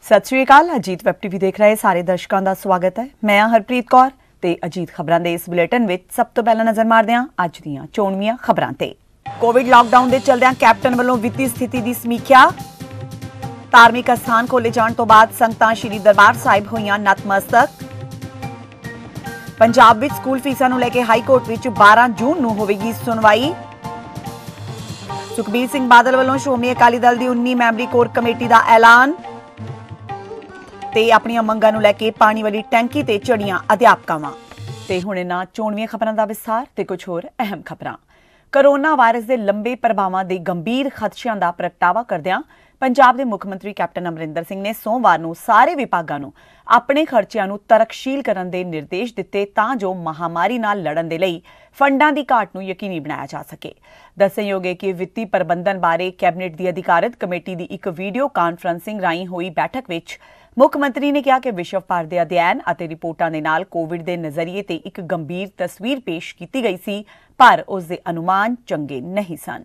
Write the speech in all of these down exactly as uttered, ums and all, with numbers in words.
सत श्री अकाल। Ajit web TV देख रहे सारे दर्शकों का स्वागत है। मैं हरप्रीत कौर ते अजीत खबरां दे इस बुलेटिन विच सब तो पहला नज़र मारदे हां अज दीयां चोणवीआं खबरां ते। कोविड लॉकडाउन दे चलदिआं कैप्टन वल्लों वित्ती स्थिति दी समीक्षा। धार्मिक अस्थान खोले जाण तो बाद संगतां श्री दरबार साहिब होईआं नतमस्तक। पंजाब विच स्कूल फीसां नूं लैके हाई कोर्ट विच बारह जून नूं होवेगी सुनवाई। सुखबीर सिंह बादल वल्लों श्रोमणी अकाली दल दी उन्नी मैंबरी कोर कमेटी दा ऐलान ते अपनी मंगां नूं लैके पानी वाली टैंकी ते चढ़ियां अध्यापकावां। ते हुण इन्हां चोणवीआं खबरां दा विस्तार ते कुछ होर अहम खबरां। कोरोना वायरस दे लंबे प्रभावां दे गंभीर खदशिआं दा प्रगटावा करदिआं पंजाब दे मुख मंत्री कैप्टन अमरिंदर सिंह ने सोमवार नूं सारे विभागां नूं अपने खर्चिਆਂ ਨੂੰ ਤਰਕਸ਼ੀਲ ਕਰਨ ਦੇ ਨਿਰਦੇਸ਼ ਦਿੱਤੇ ਤਾਂ ਜੋ ਮਹਾਮਾਰੀ ਨਾਲ ਲੜਨ ਦੇ ਲਈ ਫੰਡਾਂ ਦੀ ਘਾਟ ਨੂੰ ਯਕੀਨੀ ਬਣਾਇਆ ਜਾ ਸਕੇ। ਦੱਸਣਯੋਗ ਹੈ ਕਿ ਵਿੱਤੀ ਪ੍ਰਬੰਧਨ ਬਾਰੇ ਕੈਬਨਿਟ ਦੀ ਅਧਿਕਾਰਤ ਕਮੇਟੀ ਦੀ ਇੱਕ ਵੀਡੀਓ ਕਾਨਫਰੰਸਿੰਗ ਰਾਹੀਂ ਹੋਈ ਬੈਠਕ ਵਿੱਚ ਮੁੱਖ ਮੰਤਰੀ ਨੇ ਕਿਹਾ ਕਿ ਵਿਸ਼ਵ ਭਰ ਦੇ ਅਧਿਐਨ ਅਤੇ ਰਿਪੋਰਟਾਂ ਦੇ ਨਾਲ ਕੋਵਿਡ ਦੇ ਨਜ਼ਰੀਏ ਤੇ ਇੱਕ ਗੰਭੀਰ ਤਸਵੀਰ ਪੇਸ਼ ਕੀਤੀ ਗਈ ਸੀ, ਪਰ ਉਸ ਦੇ ਅਨੁਮਾਨ ਚੰਗੇ ਨਹੀਂ ਸਨ।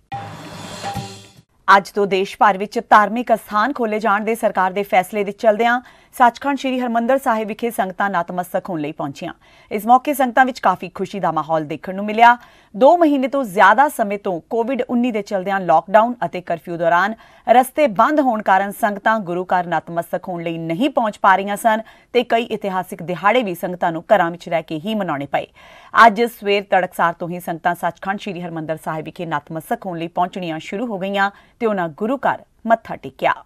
ਅੱਜ ਤੋਂ ਦੇਸ਼ ਭਰ ਵਿੱਚ ਧਾਰਮਿਕ ਅਸਥਾਨ ਖੋਲੇ ਜਾਣ ਦੇ ਸਰਕਾਰ ਦੇ ਫੈਸਲੇ ਦੇ ਚਲਦਿਆਂ ਸੱਚਖੰਡ ਸ਼੍ਰੀ ਹਰਮੰਦਰ ਸਾਹਿਬ ਵਿਖੇ ਸੰਗਤਾਂ ਨਤਮਸਤਕ ਹੋਣ ਲਈ ਪਹੁੰਚੀਆਂ। ਇਸ ਮੌਕੇ ਸੰਗਤਾਂ ਵਿੱਚ ਕਾਫੀ ਖੁਸ਼ੀ ਦਾ ਮਾਹੌਲ ਦੇਖਣ ਨੂੰ ਮਿਲਿਆ। ਦੋ ਮਹੀਨੇ ਤੋਂ ਜ਼ਿਆਦਾ ਸਮੇਂ ਤੋਂ ਕੋਵਿਡ ਉੱਨੀ ਦੇ ਚਲਦਿਆਂ ਲਾਕਡਾਊਨ ਅਤੇ ਕਰਫਿਊ ਦੌਰਾਨ ਰਸਤੇ ਬੰਦ ਹੋਣ ਕਾਰਨ ਸੰਗਤਾਂ ਗੁਰੂ ਘਰ ਨਤਮਸਤਕ ਹੋਣ ਲਈ ਨਹੀਂ ਪਹੁੰਚ ਪਾ ਰਹੀਆਂ ਸਨ ਤੇ ਕਈ ਇਤਿਹਾਸਿਕ ਦਿਹਾੜੇ ਵੀ ਸੰਗਤਾਂ ਨੂੰ ਘਰਾਂ ਵਿੱਚ ਰਹਿ ਕੇ ਹੀ ਮਨਾਉਣੇ ਪਏ। ਅੱਜ ਸਵੇਰ ਤੜਕਸਾਰ ਤੋਂ ਹੀ ਸੰਗਤਾਂ ਸੱਚਖੰਡ ਸ਼੍ਰੀ ਹਰਮੰਦਰ ਸਾਹਿਬ ਵਿਖੇ ਨਤਮਸਤਕ ਹੋਣ ਲਈ ਪਹੁੰਚਣੀਆਂ ਸ਼ੁਰੂ ਹੋ ਗਈਆਂ ਤੇ ਉਹਨਾਂ ਗੁਰੂ ਘਰ ਮੱਥਾ ਟੇਕਿਆ।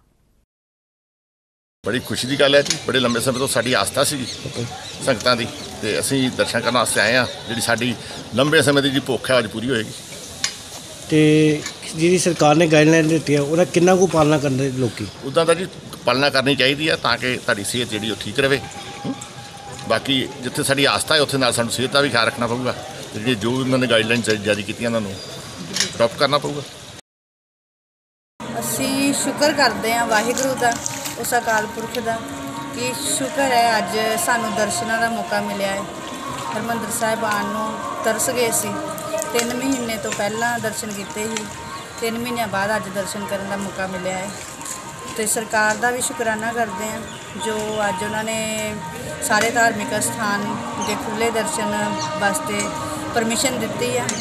बड़ी खुशी की गल है जी, बड़े लंबे समय तो साड़ी आस्था सी संगतां दी ते असीं दर्शन करने वास्ते आए हैं। जिहड़ी साडी लंबे समय की जी भुख है अज पूरी होएगी। ते जिहड़ी सरकार ने गाइडलाइन दित्ती है उहदा किन्ना कु पालना करने लोकी उदां दा जी पालना करनी चाहिए है ताकि तुहाडी सेहत जिहड़ी ओह ठीक रहे। बाकी जिथे साडी आस्था है उत्थे नाल सानूं सेहत दा भी ख्याल रखना पऊगा। जिहड़ी जो भी उन्होंने गाइडलाइन जारी कीतियां उन्हां नूं अडॉप्ट करना पऊगा। असीं शुक्र करते हैं वाहिगुरू दा, उस अकाल पुरख का कि शुक्र है अज सानू दर्शनों का मौका मिले है। हरमंदर साहिब आने नूं तरस गए सी, तीन महीने तो पहला दर्शन किए ही, तीन महीनों बाद अज दर्शन करने का मौका मिले है। तो सरकार का भी शुकराना करते हैं जो अज उन्होंने सारे धार्मिक स्थान के खुले दर्शन वास्ते परमिशन दी है।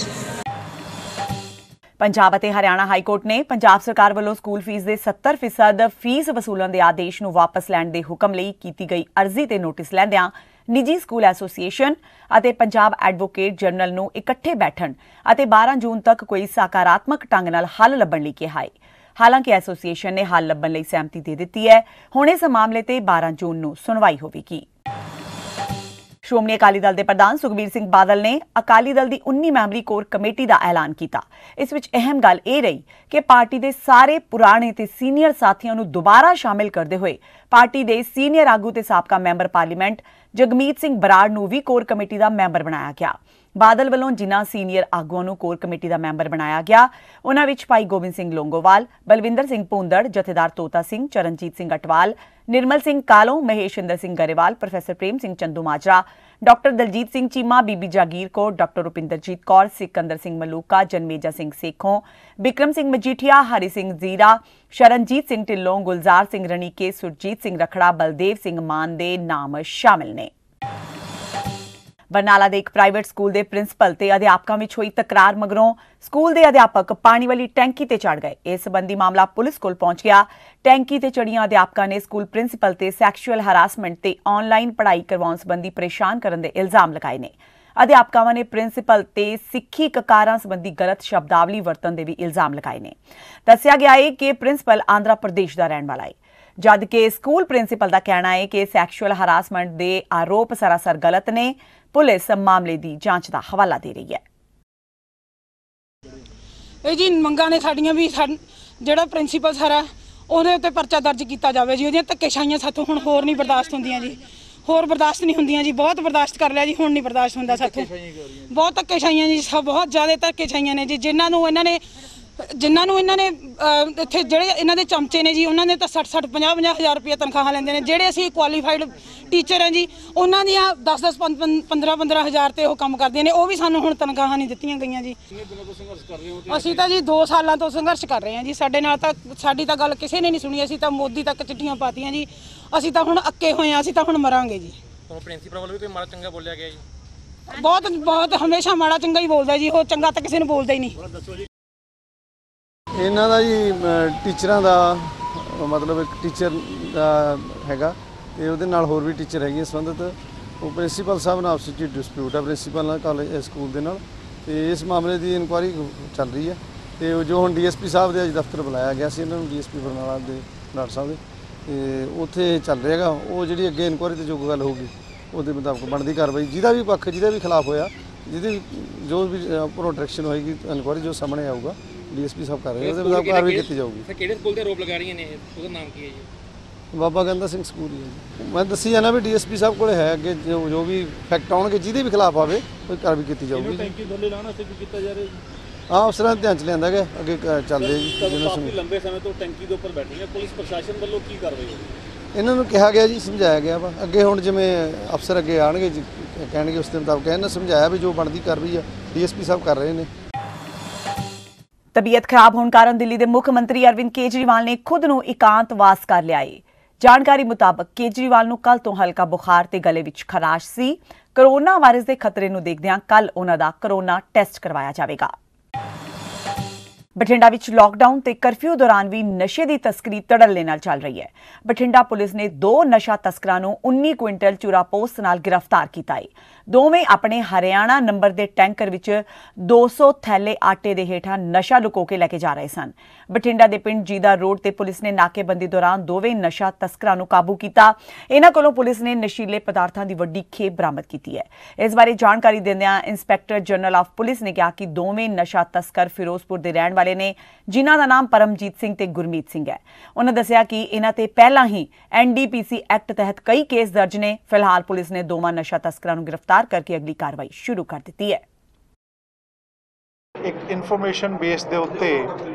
पंजाब ਅਤੇ हरियाणा हाईकोर्ट ने पंजाब सरकार ਵੱਲੋਂ ਸਕੂਲ ਫੀਸ ਦੇ सत्तर फीसद ਫੀਸ ਵਸੂਲਣ ਦੇ ਆਦੇਸ਼ ਨੂੰ ਵਾਪਸ ਲੈਣ ਦੇ ਹੁਕਮ ਲਈ ਕੀਤੀ ਗਈ ਅਰਜ਼ੀ ਤੇ ਨੋਟਿਸ ਲੈਂਦਿਆਂ ਨਿੱਜੀ ਸਕੂਲ ਐਸੋਸੀਏਸ਼ਨ ਅਤੇ ਪੰਜਾਬ ਐਡਵੋਕੇਟ ਜਨਰਲ ਨੂੰ ਇਕੱਠੇ ਬੈਠਣ ਅਤੇ ਬਾਰ੍ਹਾਂ ਜੂਨ ਤੱਕ ਕੋਈ ਸਕਾਰਾਤਮਕ ਢੰਗ ਨਾਲ ਹੱਲ ਲੱਭਣ ਲਈ ਕਿਹਾ ਹੈ। ਹਾਲਾਂਕਿ ਐਸੋਸੀਏਸ਼ਨ ਨੇ ਹੱਲ ਲੱਭਣ ਲਈ ਸਹਿਮਤੀ ਦੇ ਦਿੱਤੀ ਹੈ। ਹੁਣ ਇਸ ਮਾਮਲੇ ਤੇ ਬਾਰ੍ਹਾਂ ਜੂਨ ਨੂੰ ਸੁਣਵਾਈ ਹੋਵੇਗੀ। श्रोमणी अकाली दल के प्रधान सुखबीर सिंह बादल ने अकाली दल की उन्नी मैंबरी कोर कमेटी का ऐलान किया। इस विच अहम गल यह रही कि पार्टी के सारे पुराने ते सीनियर साथियों को दोबारा शामिल करते हुए पार्टी के सीनियर आगू ते साबका मैंबर पार्लीमेंट जगमीत सिंह बराड़ नूं भी कोर कमेटी का मैंबर बनाया गया। बादल वालों जिन्हां सीनियर आगुआं नूं कोर कमेटी का मैंबर बनाया गया उन्हां विच भाई गोबिंद सिंह लोंगोवाल, बलविंदर सिंह भूंदड़, जथेदार तोता Singh, Charanjit Singh Atwal, Nirmal Singh Kalon, Maheshinder Singh Grewal, professor Prem Singh Chandumajra, doctor Daljit Singh Cheema, Bibi Jagir Kaur, doctor Rupinderjit Kaur, Sikandar Singh Maluka, Janmeja Singh Sekhon, Bikram Singh Majithia, Hari Singh Zira, Sharanjit Singh Dhillon, गुलजार सिंह रणीके, सुरजीत सिंह रखड़ा, बलदेव सिंह मान दे नाम शामिल ने। बरनाला के एक प्राइवेट स्कूल के प्रिंसीपल ते अध्यापकों में हुई तकरार मगरों स्कूल के अध्यापक पानी वाली टैंकी ते चढ़ गए। इस संबंधी मामला पुलिस कोल पहुंच गया। टैंकी ते चढ़ियां अध्यापकों ने स्कूल प्रिंसीपल ते सैक्शुअल हरासमेंट ते ऑनलाइन पढ़ाई करवाउण संबंधी परेशान करने के इल्जाम लगाए ने। अध्यापकों ने प्रिंसीपल ते सिक्खी ककारां संबंधी गलत शब्दावली वरतन के भी इल्जाम लगाए ने। दस्सिया गया है कि प्रिंसीपल आंध्र प्रदेश का रहने वाला है, जबकि स्कूल प्रिंसीपल का कहना है कि सैक्शुअल हरासमेंट के आरोप सरासर गलत ने। पुलिस मामले की जांच का हवाला दे रही है। ਇਹ ਜੀ ਮੰਗਾਂ ਨੇ ਸਾਡੀਆਂ ਵੀ ਜਿਹੜਾ ਪ੍ਰਿੰਸੀਪਲ ਸਰ ਆ ਉਹਦੇ ਉੱਤੇ ਪਰਚਾ ਦਰਜ ਕੀਤਾ ਜਾਵੇ ਜੀ। ਉਹਦੀਆਂ ਧੱਕੇਸ਼ਾਹੀਆਂ ਸਾਥੋਂ ਹੁਣ ਹੋਰ ਨਹੀਂ ਬਰਦਾਸ਼ਤ ਹੁੰਦੀਆਂ ਜੀ, ਹੋਰ ਬਰਦਾਸ਼ਤ ਨਹੀਂ ਹੁੰਦੀਆਂ ਜੀ। ਬਹੁਤ ਬਰਦਾਸ਼ਤ ਕਰ ਲਿਆ ਜੀ, ਹੁਣ ਨਹੀਂ ਬਰਦਾਸ਼ਤ ਹੁੰਦਾ ਸਾਥੋਂ। ਬਹੁਤ ਧੱਕੇਸ਼ਾਹੀਆਂ ਜੀ, ਬਹੁਤ ਜ਼ਿਆਦਾ ਧੱਕੇਸ਼ਾਹੀਆਂ ਨੇ ਜੀ, ਜਿਨ੍ਹਾਂ ਨੂੰ ਇਹਨਾਂ ਨੇ ਜਿਨ੍ਹਾਂ ਨੂੰ ਇਹਨਾਂ ਨੇ ਇੱਥੇ ਜਿਹੜੇ ਇਹਨਾਂ ਦੇ ਚਮਚੇ ਨੇ ਜੀ ਉਹਨਾਂ ਨੇ ਤਾਂ ਸੱਠ ਸੱਠ ਪੰਜਾਹ ਪੰਜਾਹ ਹਜ਼ਾਰ ਰੁਪਏ ਤਨਖਾਹਾਂ ਲੈਂਦੇ ਨੇ। ਜਿਹੜੇ ਅਸੀਂ ਕੁਆਲੀਫਾਈਡ ਟੀਚਰ ਹਾਂ ਜੀ ਉਹਨਾਂ ਦੀਆਂ ਦਸ ਦਸ ਪੰਦਰਾਂ ਪੰਦਰਾਂ ਹਜ਼ਾਰ ਤੇ ਉਹ ਕੰਮ ਕਰਦੀਆਂ ਨੇ, ਉਹ ਵੀ ਸਾਨੂੰ ਹੁਣ ਤਨਖਾਹਾਂ ਨਹੀਂ ਦਿੱਤੀਆਂ ਗਈਆਂ ਜੀ। ਅਸੀਂ ਤਾਂ ਜੀ ਦੋ ਸਾਲਾਂ ਤੋਂ ਸੰਘਰਸ਼ ਕਰ ਰਹੇ ਹਾਂ ਜੀ। ਸਾਡੇ ਨਾਲ ਤਾਂ ਸਾਡੀ ਤਾਂ ਗੱਲ ਕਿਸੇ ਨੇ ਨਹੀਂ ਸੁਣੀ। ਅਸੀਂ ਤਾਂ ਮੋਦੀ ਤੱਕ ਚਿੱਠੀਆਂ ਪਾਤੀਆਂ ਜੀ। ਅਸੀਂ ਤਾਂ ਹੁਣ ਅੱਕੇ ਹੋਏ ਹਾਂ, ਅਸੀਂ ਤਾਂ ਹੁਣ ਮਰਾਂਗੇ ਜੀ। ਪ੍ਰਿੰਸੀਪਲ ਵੱਲੋਂ ਵੀ ਕੋਈ ਮਾੜਾ ਚੰਗਾ ਬੋਲਿਆ ਗਿਆ ਜੀ? ਬਹੁਤ ਬਹੁਤ ਹਮੇਸ਼ਾ ਮਾੜਾ ਚੰਗਾ ਹੀ ਬੋਲਦਾ ਜੀ ਉਹ, ਚੰਗਾ ਤਾਂ ਕਿਸੇ ਨੂੰ ਬੋਲਦਾ ਹੀ ਨਹੀਂ। ਇਹਨਾਂ ਦਾ ਜੀ ਟੀਚਰਾਂ ਦਾ ਮਤਲਬ ਇੱਕ ਟੀਚਰ ਦਾ ਹੈਗਾ ਤੇ ਉਹਦੇ ਨਾਲ ਹੋਰ ਵੀ ਟੀਚਰ ਹੈਗੇ ਸੰਬੰਧਿਤ। ਉਹ ਪ੍ਰਿੰਸੀਪਲ ਸਾਹਿਬ ਨਾਲ ਆਪਸ ਵਿੱਚ ਡਿਸਪਿਊਟ ਹੈ ਪ੍ਰਿੰਸੀਪਲ ਨਾਲ ਕਾਲਜ ਸਕੂਲ ਦੇ ਨਾਲ, ਤੇ ਇਸ ਮਾਮਲੇ ਦੀ ਇਨਕੁਆਇਰੀ ਚੱਲ ਰਹੀ ਹੈ। ਤੇ ਜੋ ਹੁਣ ਡੀਐਸਪੀ ਸਾਹਿਬ ਦੇ ਅੱਜ ਦਫ਼ਤਰ ਬੁਲਾਇਆ ਗਿਆ ਸੀ ਇਹਨਾਂ ਨੂੰ, ਡੀਐਸਪੀ ਬਰਨਾਲਾ ਦੇ ਡਾਕਟਰ ਸਾਹਿਬ ਦੇ, ਤੇ ਉੱਥੇ ਚੱਲ ਰਿਹਾ ਹੈਗਾ। ਉਹ ਜਿਹੜੀ ਅੱਗੇ ਇਨਕੁਆਇਰੀ ਤੇ ਜੋ ਗੱਲ ਹੋਊਗੀ ਉਹਦੇ ਮੁਤਾਬਕ ਬਣਦੀ ਕਾਰਵਾਈ, ਜਿਹਦਾ ਵੀ ਪੱਖ ਜਿਹਦੇ ਵੀ ਖਿਲਾਫ ਹੋਇਆ, ਜਿਹਦੀ ਜੋ ਵੀ ਪ੍ਰੋਟੈਕਸ਼ਨ ਹੋਏਗੀ ਇਨਕੁਆਇਰੀ ਜੋ ਸਾਹਮਣੇ ਆਊਗਾ ਡੀਐਸਪੀ ਸਾਹਿਬ ਕਰ ਰਹੇ ਉਹਦੇ ਮੁਤਾਬਕ ਕਾਰਵਾਈ ਕੀਤੀ ਜਾਊਗੀ। ਸਰ ਕਿਹੜੇ ਸਕੂਲ ਦੇ ਆਰੋਪ ਲਗਾ ਰਹੀਆਂ ਨੇ, ਉਹਦਾ ਨਾਮ ਕੀ ਹੈ ਜੀ? ਬਾਬਾ ਗੰਦਾ ਸਿੰਘ ਸਕੂਲ ਹੀ ਹੈ ਜੀ। ਮੈਂ ਦੱਸੀ ਜਾਣਾ ਵੀ ਡੀਐਸਪੀ ਸਾਹਿਬ ਕੋਲ ਹੈ ਅੱਗੇ ਜੋ ਜੋ ਵੀ ਫੈਕਟ ਆਉਣਗੇ ਜਿਹਦੇ ਵੀ ਖਿਲਾਫ ਆਵੇ ਕੋਈ ਕਾਰਵਾਈ ਕੀਤੀ ਜਾਊਗੀ। ਟੈਂਕੀ ਥੱਲੇ ਲਾਉਣ ਵਾਸਤੇ ਵੀ ਕੀਤਾ ਜਾ ਰਿਹਾ ਜੀ? ਹਾਂ, ਅਫਸਰਾਂ ਦੇ ਧਿਆਨ 'ਚ ਲਿਆਂਦਾ ਗਿਆ, ਅੱਗੇ ਚੱਲਦੇ ਜੀ। ਕਾਫੀ ਲੰਬੇ ਸਮੇਂ ਤੋਂ ਟੈਂਕੀ ਦੇ ਉੱਪਰ ਬੈਠੇ ਨੇ, ਪੁਲਿਸ ਪ੍ਰਸ਼ਾਸਨ ਵੱਲੋਂ ਕੀ ਕਾਰਵਾਈ ਹੋਈ? ਇਹਨਾਂ ਨੂੰ ਕਿਹਾ ਗਿਆ ਜੀ, ਸਮਝਾਇਆ ਗਿਆ ਵਾ। ਅੱਗੇ ਹੁਣ ਜਿਵੇਂ ਅਫਸਰ ਅੱਗੇ ਆਉਣਗੇ ਜੀ ਕਹਿਣਗੇ ਉਸ ਦੇ ਮੁਤਾਬਕ ਇਹਨਾਂ ਸਮਝਾਇਆ ਵੀ ਜੋ ਬਣਦੀ ਕਾਰਵਾਈ ਆ ਡੀਐਸਪੀ ਸਾਹਿਬ ਕਰ ਰਹੇ ਨੇ। ਤਬੀਅਤ ਖਰਾਬ ਹੋਣ ਕਾਰਨ ਦਿੱਲੀ ਦੇ ਮੁੱਖ ਮੰਤਰੀ ਅਰਵਿੰਦ ਕੇਜਰੀਵਾਲ ਨੇ ਖੁਦ ਨੂੰ ਇਕਾਂਤਵਾਸ ਕਰ ਲਿਆ ਹੈ। ਜਾਣਕਾਰੀ ਮੁਤਾਬਕ ਕੇਜਰੀਵਾਲ ਨੂੰ ਕੱਲ ਤੋਂ ਹਲਕਾ ਬੁਖਾਰ ਤੇ ਗਲੇ ਵਿੱਚ ਖਰਾਸ਼ ਸੀ। ਕੋਰੋਨਾ ਵਾਇਰਸ ਦੇ ਖਤਰੇ ਨੂੰ ਦੇਖਦਿਆਂ ਕੱਲ ਉਹਨਾਂ ਦਾ ਕੋਰੋਨਾ ਟੈਸਟ ਕਰਵਾਇਆ ਜਾਵੇਗਾ। ਬਠਿੰਡਾ ਵਿੱਚ ਲਾਕਡਾਊਨ ਤੇ ਕਰਫਿਊ ਦੌਰਾਨ ਵੀ ਨਸ਼ੇ ਦੀ ਤਸਕਰੀ ਧੜੱਲੇ ਨਾਲ ਚੱਲ ਰਹੀ ਹੈ। ਬਠਿੰਡਾ ਪੁਲਿਸ ਨੇ ਦੋ ਨਸ਼ਾ ਤਸਕਰਾਂ ਨੂੰ ਉੱਨੀ ਕੁਇੰਟਲ ਚੂਰਾ ਪੋਸਤ ਨਾਲ ਗ੍ਰਿਫਤਾਰ ਕੀਤਾ ਹੈ। ਦੋਵੇਂ ਆਪਣੇ ਹਰਿਆਣਾ ਨੰਬਰ ਦੇ ਟੈਂਕਰ ਵਿੱਚ ਦੋ ਸੌ ਥੈਲੇ ਆਟੇ ਦੇ ਹੇਠਾਂ ਨਸ਼ਾ ਲੁਕੋ ਕੇ ਲੈ ਕੇ ਜਾ ਰਹੇ ਸਨ। ਬਠਿੰਡਾ ਦੇ ਪਿੰਡ ਜੀਦਾ ਰੋਡ ਤੇ ਪੁਲਿਸ ਨੇ ਨਾਕੇਬੰਦੀ ਦੌਰਾਨ ਦੋਵੇਂ ਨਸ਼ਾ ਤਸਕਰਾਂ ਨੂੰ ਕਾਬੂ ਕੀਤਾ। ਇਹਨਾਂ ਕੋਲੋਂ ਪੁਲਿਸ ਨੇ ਨਸ਼ੀਲੇ ਪਦਾਰਥਾਂ ਦੀ ਵੱਡੀ ਖੇਪ ਬਰਾਮਦ ਕੀਤੀ ਹੈ। ਇਸ ਬਾਰੇ ਜਾਣਕਾਰੀ ਦਿੰਦਿਆਂ ਇੰਸਪੈਕਟਰ ਜਨਰਲ ਆਫ ਪੁਲਿਸ ਨੇ ਕਿਹਾ ਕਿ ਦੋਵੇਂ ਨਸ਼ਾ ਤਸਕਰ ਫਿਰੋਜ਼ਪੁਰ ਦੇ ਰਹਿਣ ਵਾਲੇ ਨੇ, ਜਿਨ੍ਹਾਂ ਦਾ ਨਾਮ ਪਰਮਜੀਤ ਸਿੰਘ ਤੇ ਗੁਰਮੀਤ ਸਿੰਘ ਹੈ। ਉਹਨਾਂ ਦੱਸਿਆ ਕਿ ਇਹਨਾਂ ਤੇ ਪਹਿਲਾਂ ਹੀ ਐਨਡੀਪੀਸੀ ਐਕਟ ਤਹਿਤ ਕਈ ਕੇਸ ਦਰਜ ਨੇ। ਫਿਲਹਾਲ ਪੁਲਿਸ ਨੇ ਦੋਵਾਂ ਨਸ਼ਾ ਤਸਕਰਾਂ ਨੂੰ ਗ੍ਰਿਫਤਾਰ ਕਰਕੇ ਅਗਲੀ ਕਾਰਵਾਈ ਸ਼ੁਰੂ ਕਰ ਦਿੱਤੀ ਹੈ। ਇੱਕ ਇਨਫੋਰਮੇਸ਼ਨ ਬੇਸ ਦੇ ਉੱਤੇ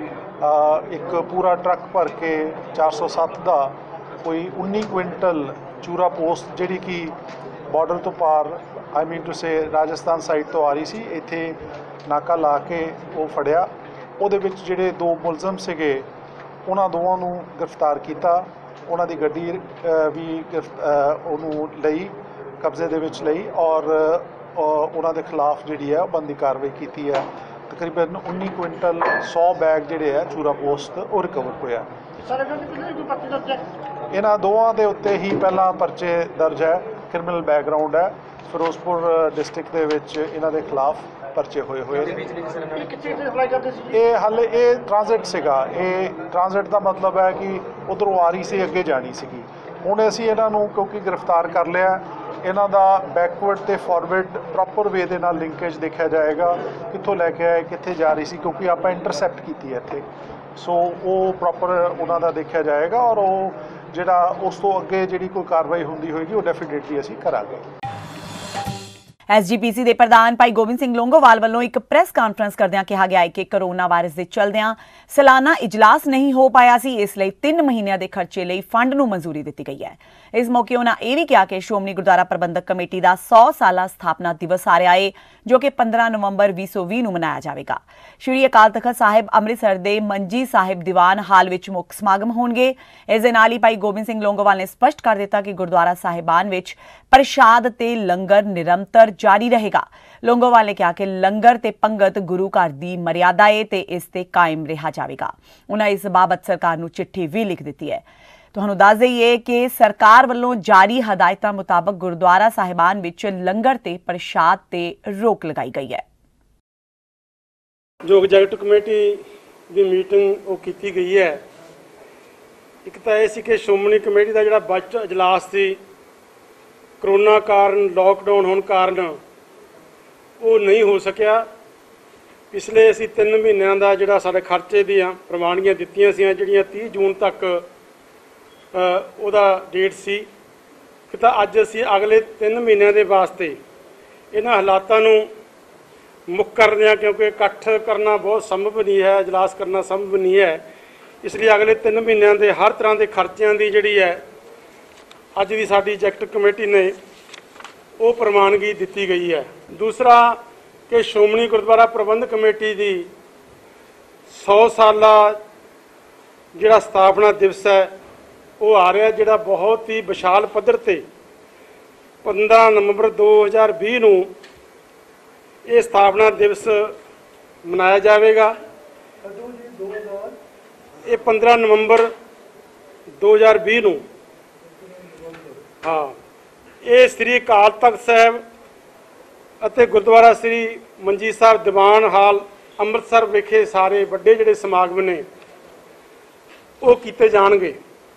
ਇੱਕ ਪੂਰਾ ਟਰੱਕ ਭਰ ਕੇ ਚਾਰ ਸੌ ਸੱਤ ਦਾ ਕੋਈ ਉੱਨੀ ਕੁਇੰਟਲ ਚੂਰਾ ਪੋਸਟ ਜਿਹੜੀ ਕਿ ਬਾਰਡਰ ਤੋਂ ਪਾਰ I mean to say Rajasthan side ਤੋਂ ਆ ਰਹੀ ਸੀ, ਇੱਥੇ ਨਾਕਾ ਲਾ ਕੇ ਉਹ ਫੜਿਆ। ਉਹਦੇ ਵਿੱਚ ਜਿਹੜੇ ਦੋ ਮੁਲਜ਼ਮ ਸੀਗੇ ਉਹਨਾਂ ਦੋਵਾਂ ਨੂੰ ਗ੍ਰਿਫਤਾਰ ਕੀਤਾ। ਉਹਨਾਂ ਦੀ ਗੱਡੀ ਵੀ ਉਹਨੂੰ ਲਈ ਕਬਜ਼ੇ ਦੇ ਵਿੱਚ ਲਈ ਔਰ ਉਹਨਾਂ ਦੇ ਖਿਲਾਫ ਜਿਹੜੀ ਹੈ ਉਹ ਬਣਦੀ ਕਾਰਵਾਈ ਕੀਤੀ ਹੈ। ਤਕਰੀਬਨ ਉੱਨੀ ਕੁਇੰਟਲ ਸੌ ਬੈਗ ਜਿਹੜੇ ਹੈ ਚੂਰਾ ਪੋਸਟ ਉਹ ਰਿਕਵਰ ਹੋਇਆ। ਇਹਨਾਂ ਦੋਵਾਂ ਦੇ ਉੱਤੇ ਹੀ ਪਹਿਲਾਂ ਪਰਚੇ ਦਰਜ ਹੈ, ਕ੍ਰਿਮੀਨਲ ਬੈਕਗਰਾਊਂਡ ਹੈ। ਫਿਰੋਜ਼ਪੁਰ ਡਿਸਟ੍ਰਿਕਟ ਦੇ ਵਿੱਚ ਇਹਨਾਂ ਦੇ ਖਿਲਾਫ ਪਰਚੇ ਹੋਏ ਹੋਏ ਨੇ। ਇਹ ਹਾਲੇ ਇਹ ਟ੍ਰਾਂਜ਼ਿਟ ਸੀਗਾ। ਇਹ ਟ੍ਰਾਂਜ਼ਿਟ ਦਾ ਮਤਲਬ ਹੈ ਕਿ ਉੱਧਰੋਂ ਆ ਰਹੀ ਸੀ, ਅੱਗੇ ਜਾਣੀ ਸੀਗੀ। ਹੁਣ ਅਸੀਂ ਇਹਨਾਂ ਨੂੰ ਕਿਉਂਕਿ ਗ੍ਰਿਫਤਾਰ ਕਰ ਲਿਆ, ਇਹਨਾਂ ਦਾ ਬੈਕਵਰਡ ਤੇ ਫਾਰਵਰਡ ਪ੍ਰੋਪਰ ਵੇ ਦੇ ਨਾਲ ਲਿੰਕੇਜ ਦੇਖਿਆ ਜਾਏਗਾ, ਕਿੱਥੋਂ ਲੈ ਕੇ ਆਏ, ਕਿੱਥੇ ਜਾ ਰਹੀ ਸੀ, ਕਿਉਂਕਿ ਆਪਾਂ ਇੰਟਰਸੈਪਟ ਕੀਤੀ ਹੈ ਇੱਥੇ। ਸੋ ਉਹ ਪ੍ਰੋਪਰ ਉਹਨਾਂ ਦਾ ਦੇਖਿਆ ਜਾਏਗਾ ਔਰ ਉਹ ਜਿਹੜਾ ਉਸ ਤੋਂ ਅੱਗੇ ਜਿਹੜੀ ਕੋਈ ਕਾਰਵਾਈ ਹੁੰਦੀ ਹੋਏਗੀ ਉਹ ਡੈਫੀਨੇਟਲੀ ਅਸੀਂ ਕਰਾਂਗੇ। ਐਸਜੀਪੀਸੀ ਦੇ ਪ੍ਰਧਾਨ ਭਾਈ ਗੋਬਿੰਦ ਸਿੰਘ ਲੋਂਗੋਵਾਲ ਵੱਲੋਂ ਇੱਕ ਪ੍ਰੈਸ ਕਾਨਫਰੰਸ ਕਰਦਿਆਂ ਕਿਹਾ ਗਿਆ ਹੈ ਕਿ ਕੋਰੋਨਾ ਵਾਇਰਸ ਦੇ ਚਲਦਿਆਂ ਸਾਲਾਨਾ ਇਜਲਾਸ ਨਹੀਂ ਹੋ ਪਾਇਆ ਸੀ, ਇਸ ਲਈ ਤਿੰਨ ਮਹੀਨਿਆਂ ਦੇ ਖਰਚੇ ਲਈ ਫੰਡ ਨੂੰ ਮਨਜ਼ੂਰੀ ਦਿੱਤੀ ਗਈ ਹੈ। ਇਸ ਮੌਕੇ ਉਹਨਾਂ ਇਹ ਵੀ ਕਿਹਾ ਕਿ ਸ਼੍ਰੋਮਣੀ ਗੁਰਦੁਆਰਾ ਪ੍ਰਬੰਧਕ ਕਮੇਟੀ ਦਾ ਸੌ ਸਾਲਾ ਸਥਾਪਨਾ ਦਿਵਸ ਆ ਰਿਹਾ ਹੈ, ਜੋ ਕਿ ਪੰਦਰਾਂ ਨਵੰਬਰ ਵੀਹ ਸੌ ਵੀਹ ਨੂੰ ਮਨਾਇਆ ਜਾਵੇਗਾ। ਸ਼੍ਰੀ ਅਕਾਲ ਤਖਤ ਸਾਹਿਬ ਅੰਮ੍ਰਿਤਸਰ ਦੇ ਮੰਜੀ ਸਾਹਿਬ ਦੀਵਾਨ ਹਾਲ ਵਿੱਚ ਮੁੱਖ ਸਮਾਗਮ ਹੋਣਗੇ। ਇਸ ਦੇ ਨਾਲ ਹੀ ਭਾਈ ਗੋਬਿੰਦ ਸਿੰਘ ਲੋਂਗੋਵਾਲ ਨੇ ਸਪਸ਼ਟ ਕਰ ਦਿੱਤਾ ਕਿ ਗੁਰਦੁਆਰਾ ਸਾਹਿਬਾਨ ਵਿੱਚ ਪ੍ਰਸ਼ਾਦ ਤੇ ਲੰਗਰ ਨਿਰੰਤਰ ਜਾਰੀ ਰਹੇਗਾ। ਲੋਂਗੋਵਾਲ ਨੇ ਕਿਹਾ ਕਿ ਲੰਗਰ ਤੇ ਪੰਗਤ ਗੁਰੂ ਘਰ ਦੀ ਮਰਿਆਦਾ ਹੈ ਤੇ ਇਸ ਤੇ ਕਾਇਮ ਰਿਹਾ ਜਾਵੇਗਾ। ਉਹਨਾਂ ਇਸ ਬਾਬਤ ਸਰਕਾਰ ਨੂੰ ਚਿੱਠੀ ਵੀ ਲਿਖ ਦਿੱਤੀ ਹੈ। ਤੁਹਾਨੂੰ ਦੱਸ ਦਈਏ ਕਿ ਸਰਕਾਰ ਵੱਲੋਂ ਜਾਰੀ ਹਦਾਇਤਾਂ ਮੁਤਾਬਕ ਗੁਰਦੁਆਰਾ ਸਾਹਿਬਾਨ ਵਿੱਚ ਲੰਗਰ ਤੇ ਪ੍ਰਸ਼ਾਦ ਤੇ ਰੋਕ ਲਗਾਈ ਗਈ ਹੈ। ਜੋ ਐਗਜ਼ੈਕਟਿਵ ਕਮੇਟੀ ਦੀ ਮੀਟਿੰਗ ਉਹ ਕੀਤੀ ਗਈ ਹੈ, ਇੱਕ ਤਾਂ ਇਹ ਸੀ ਕਿ ਸ਼੍ਰੋਮਣੀ ਕਮੇਟੀ ਦਾ ਜਿਹੜਾ ਬਜਟ ਇਜਲਾਸ ਸੀ ਕਰੋਨਾ ਕਾਰਨ, ਲਾਕਡਾਊਨ ਹੋਣ ਕਾਰਨ ਉਹ ਨਹੀਂ ਹੋ ਸਕਿਆ। ਪਿਛਲੇ ਅਸੀਂ ਤਿੰਨ ਮਹੀਨਿਆਂ ਦਾ ਜਿਹੜਾ ਸਾਡੇ ਖਰਚੇ ਦੀਆਂ ਪ੍ਰਵਾਨਗੀਆਂ ਦਿੱਤੀਆਂ ਸੀ, ਜਿਹੜੀਆਂ ਤੀਹ ਜੂਨ ਤੱਕ ਉਹਦਾ ਡੇਟ ਸੀ, ਕਿ ਤਾਂ ਅੱਜ ਅਸੀਂ ਅਗਲੇ ਤਿੰਨ ਮਹੀਨਿਆਂ ਦੇ ਵਾਸਤੇ ਇਹਨਾਂ ਹਾਲਾਤਾਂ ਨੂੰ ਮੁੱਕ ਕਰਦੇ ਹਾਂ, ਕਿਉਂਕਿ ਇਕੱਠ ਕਰਨਾ ਬਹੁਤ ਸੰਭਵ ਨਹੀਂ ਹੈ, ਇਜਲਾਸ ਕਰਨਾ ਸੰਭਵ ਨਹੀਂ ਹੈ। ਇਸ ਲਈ ਅਗਲੇ ਤਿੰਨ ਮਹੀਨਿਆਂ ਦੇ ਹਰ ਤਰ੍ਹਾਂ ਦੇ ਖਰਚਿਆਂ ਦੀ ਜਿਹੜੀ ਹੈ ਅੱਜ ਦੀ ਸਾਡੀ ਐਗਜ਼ੈਕਟਿਵ ਕਮੇਟੀ ਨੇ ਉਹ ਪ੍ਰਵਾਨਗੀ ਦਿੱਤੀ ਗਈ ਹੈ। ਦੂਸਰਾ ਕਿ ਸ਼੍ਰੋਮਣੀ ਗੁਰਦੁਆਰਾ ਪ੍ਰਬੰਧਕ ਕਮੇਟੀ ਦੀ ਸੌ ਸਾਲਾ ਜਿਹੜਾ ਸਥਾਪਨਾ ਦਿਵਸ ਹੈ ਉਹ ਆ ਰਿਹਾ, ਜਿਹੜਾ ਬਹੁਤ ਹੀ ਵਿਸ਼ਾਲ ਪੱਧਰ ਤੇ ਪੰਦਰਾਂ ਨਵੰਬਰ ਦੋ ਹਜ਼ਾਰ ਵੀਹ ਨੂੰ ਇਹ ਸਥਾਪਨਾ ਦਿਵਸ ਮਨਾਇਆ ਜਾਵੇਗਾ। ਇਹ ਪੰਦਰਾਂ ਨਵੰਬਰ ਦੋ ਹਜ਼ਾਰ ਵੀਹ ਨੂੰ ਹਾਂ ਇਹ ਸ੍ਰੀ ਅਕਾਲ ਤਖਤ ਸਾਹਿਬ ਅਤੇ ਗੁਰਦੁਆਰਾ ਸ੍ਰੀ ਮੰਜੀ ਸਾਹਿਬ ਦੀਵਾਨ ਹਾਲ ਅੰਮ੍ਰਿਤਸਰ ਵਿਖੇ ਸਾਰੇ ਵੱਡੇ ਜਿਹੜੇ ਸਮਾਗਮ ਨੇ ਉਹ ਕੀਤੇ ਜਾਣਗੇ।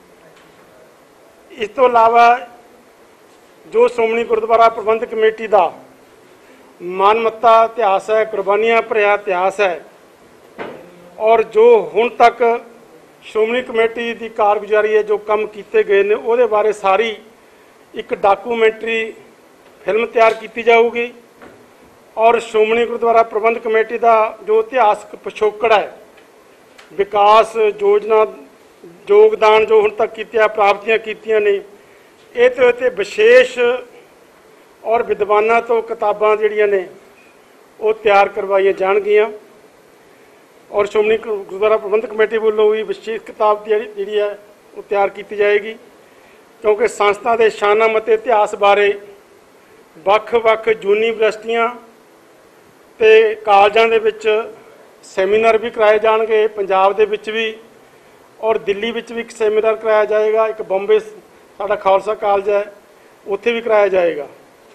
ਇਸ ਤੋਂ ਇਲਾਵਾ ਜੋ ਸ਼੍ਰੋਮਣੀ ਗੁਰਦੁਆਰਾ ਪ੍ਰਬੰਧਕ ਕਮੇਟੀ ਦਾ ਮਾਨਮੱਤਾ ਇਤਿਹਾਸ ਹੈ, ਕੁਰਬਾਨੀਆਂ ਭਰਿਆ ਇਤਿਹਾਸ ਹੈ, ਔਰ ਜੋ ਹੁਣ ਤੱਕ ਸ਼੍ਰੋਮਣੀ ਕਮੇਟੀ ਦੀ ਕਾਰਗੁਜ਼ਾਰੀ ਹੈ, ਜੋ ਕੰਮ ਕੀਤੇ ਗਏ ਨੇ, ਉਹਦੇ ਬਾਰੇ ਸਾਰੀ ਇੱਕ ਡਾਕੂਮੈਂਟਰੀ ਫਿਲਮ ਤਿਆਰ ਕੀਤੀ ਜਾਊਗੀ। ਔਰ ਸ਼੍ਰੋਮਣੀ ਗੁਰਦੁਆਰਾ ਪ੍ਰਬੰਧਕ ਕਮੇਟੀ ਦਾ ਜੋ ਇਤਿਹਾਸਕ ਪਿਛੋਕੜ ਹੈ, ਵਿਕਾਸ ਯੋਜਨਾ, ਯੋਗਦਾਨ ਜੋ ਹੁਣ ਤੱਕ ਕੀਤਿਆ, ਪ੍ਰਾਪਤੀਆਂ ਕੀਤੀਆਂ ਨੇ, ਇਹ ਤੇ ਉੱਤੇ ਵਿਸ਼ੇਸ਼ ਔਰ ਵਿਦਵਾਨਾਂ ਤੋਂ ਕਿਤਾਬਾਂ ਜਿਹੜੀਆਂ ਨੇ ਉਹ ਤਿਆਰ ਕਰਵਾਈਆਂ ਜਾਣਗੀਆਂ। ਔਰ ਸ਼੍ਰੋਮਣੀ ਗੁਰਦੁਆਰਾ ਪ੍ਰਬੰਧਕ ਕਮੇਟੀ ਵੱਲੋਂ ਵੀ ਵਿਸ਼ੇਸ਼ ਕਿਤਾਬ ਜਿਹੜੀ ਹੈ ਉਹ ਤਿਆਰ ਕੀਤੀ ਜਾਏਗੀ, ਕਿਉਂਕਿ ਸੰਸਥਾ ਦੇ ਸ਼ਾਨਮ ਅਤੇ ਇਤਿਹਾਸ ਬਾਰੇ ਵੱਖ-ਵੱਖ ਯੂਨੀਵਰਸਿਟੀਆਂ ਤੇ ਕਾਲਜਾਂ ਦੇ ਵਿੱਚ ਸੈਮੀਨਾਰ ਵੀ ਕਰਾਏ ਜਾਣਗੇ, ਪੰਜਾਬ ਦੇ ਵਿੱਚ ਵੀ ਔਰ ਦਿੱਲੀ ਵਿੱਚ ਵੀ ਇੱਕ ਸੈਮੀਨਾਰ ਕਰਾਇਆ ਜਾਏਗਾ, ਇੱਕ ਬੰਬੇ ਸਾਡਾ ਖਾਲਸਾ ਕਾਲਜ ਹੈ ਉੱਥੇ ਵੀ ਕਰਾਇਆ ਜਾਏਗਾ।